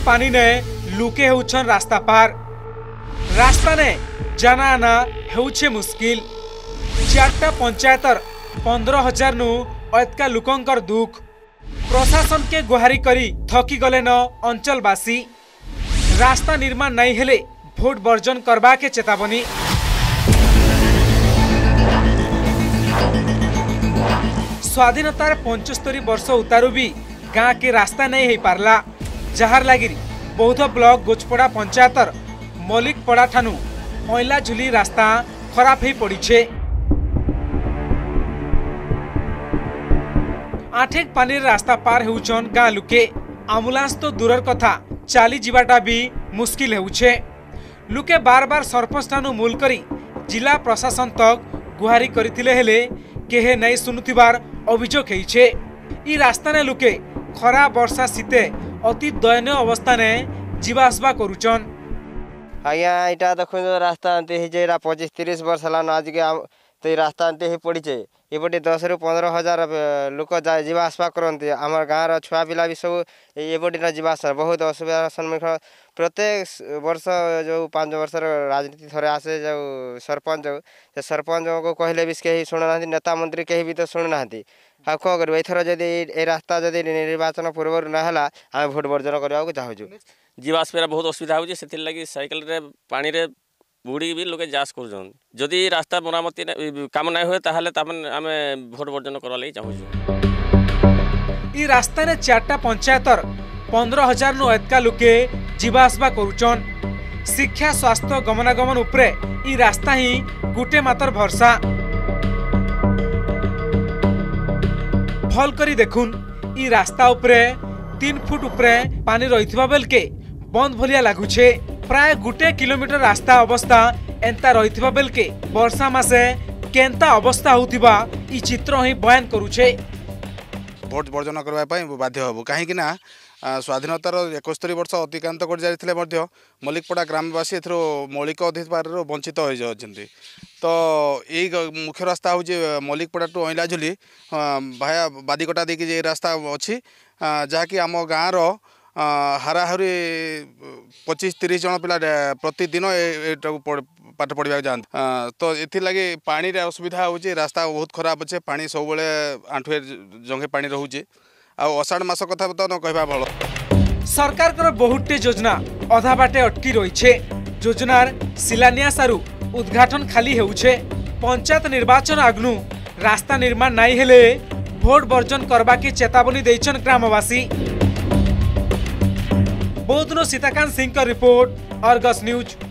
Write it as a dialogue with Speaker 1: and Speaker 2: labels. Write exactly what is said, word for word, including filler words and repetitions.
Speaker 1: पानी ने लुके होछन रास्ता पार। रास्ता ने जाना आना हेउछे मुश्किल। चारटा पंचायतर पंद्रह हजार नु अतका लुकंकर दुख। प्रशासन के गुहारी करी थकी गले न अंचलवासी। रास्ता निर्माण नहीं हेले भोट वर्जन करबा के चेतावनी। स्वाधीनतार पंचस्तरी वर्ष उतारू भी गाँ के रास्ता नहीं हो पारला। जार लगी बौद्ध ब्लॉक गोचपड़ा पंचायतर मलिकपड़ा ठानु ऑयला झुली रास्ता खराब हो पड़ी। आठेक पानी रास्ता पार होउछन गाँ लुके। आम्बुलांस तो दूरर कथा चाली जीवाटा भी मुश्किल होउछे। लुके बार बार सरपंच ठानु मूल करी जिला प्रशासन तक गुहारी करथिले हेले केहे नहीं सुनुथिबार अभियोग हेइछे। ई रास्ता ने लुके खरा वर्षा शीते अति दयनीय अवस्था ने जीवा आसबा करूचन।
Speaker 2: आज्ञा इटा देखो रास्ता अंते ही जे पच्चीस तीस वर्ष हलान आज के तो रास्ता अंते ही पड़ी एपटे दस रु पंद्रह हजार लोक जीवा आसवा करते। आम गाँव छुआ पिला भी सब एपटे जीवा आसा बहुत असुविधार सम्मुखीन। प्रत्येक वर्ष जो पांच वर्ष राजनीति थोड़े आसे जो सरपंच से सरपंच को कहले भी कहीं शुणुना, नेता मंत्री कहीं भी तो शुणुना। हाँ कौन कर एथर जदि ए रास्ता जदि निर्वाचन पूर्व ना आम भोट वर्जन करने चाहूँ।
Speaker 3: जीवा आसवा बहुत असुविधा हो लगी साइकेल रे पानी रे बुड़ी भी लोग जास कर जदि रास्ता मरामती काम ना हुए ताहले आम भोट वर्जन करवा लगी चाहूँ।
Speaker 1: ई रास्ता ने चारटा पंचायतर पंद्रह हजार नु अतका लुके जीवा आसवा करूचन। शिक्षा स्वास्थ्य गमनागमन उपरे ई रास्ता ही गुटे मातर भरसा। भल करी देखुन ई रास्ता उपरे तीन फुट उपरे पानी रहिथिबा बेलके बंद भलिया लागुछे। प्राय गुटे किलोमीटर रास्ता अवस्था एंता रहिथिबा बेलके वर्षा मासे केंता अवस्था होतिबा ई चित्र ही बयान करूछे।
Speaker 4: भोट वर्जन करबा पई बाध्य हबो काहे कि ना स्वाधीनतार इकहत्तर वर्ष अतिक्रांत कर जाइथिले मध्य मलिकपड़ा ग्रामवासी एथरो मौलिक अधिकार वंचित हो जाउछन्ती। तो यही मुख्य रास्ता हूँ मलिकपड़ा टू ऑयला झुली भाया बादीकटा देखिए ये रास्ता अच्छी जहाँकि आम गाँव हाराहारी पच्चीस तीस जन पिला प्रतिदिन पाठ पढ़ा जाते। तो ये पानी रे असुविधा हो रास्ता बहुत खराब अच्छे पानी सब आंठुए जंगे पानी रोचे आषाढ़ मास कथा तो न कहवा भल।
Speaker 1: सरकार कर बहुटे योजना अधा बाटे अटकी रही। योजनार शिलान्यास आरु उद्घाटन खाली होउछे। पंचायत निर्वाचन आगनु रास्ता निर्माण नहीं हेले भोट वर्जन करबा के चेतावनी देइछन ग्रामवासी। बौद्धनो सीताकांत सिंह का रिपोर्ट, अर्गस न्यूज।